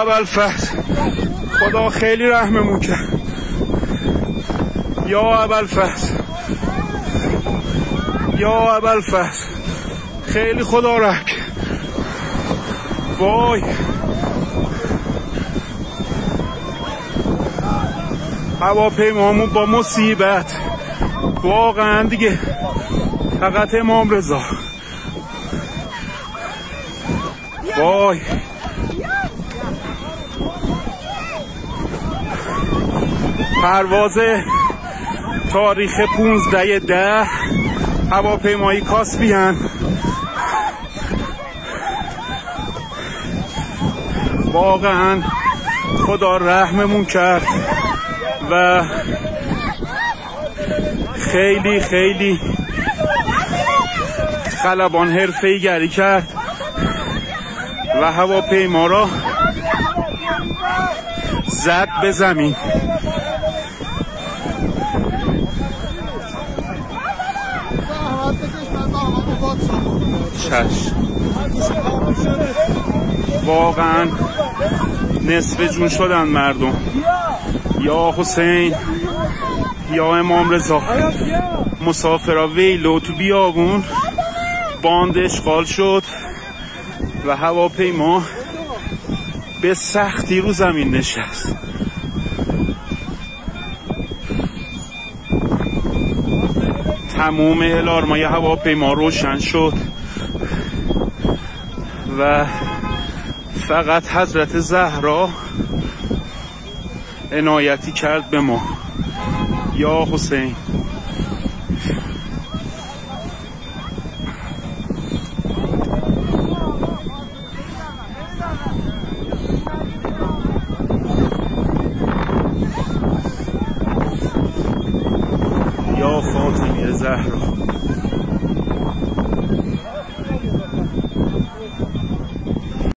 ابوالفضل خدا خیلی رحممون کرد. یا ابوالفضل یا ابوالفضل خیلی خدا رحم کرد. وای هواپیمامون با مصیبت واقعا دیگه فقط امام رضا. وای پرواز تاریخ 15/10 هواپیمایی کاسپیان واقعا خدا رحممون کرد و خیلی خیلی خلبان حرفه‌ای گری کرد و هواپیما را زد به زمین. چشم واقعا نصف جون شدن مردم. یا حسین یا امام رضا. مسافرا ویلو تو بیابون باند اشغال شد و هواپیما به سختی رو زمین نشست. تموم الارمای هواپیما روشن شد و فقط حضرت زهرا عنایتی کرد به ما. یا حسین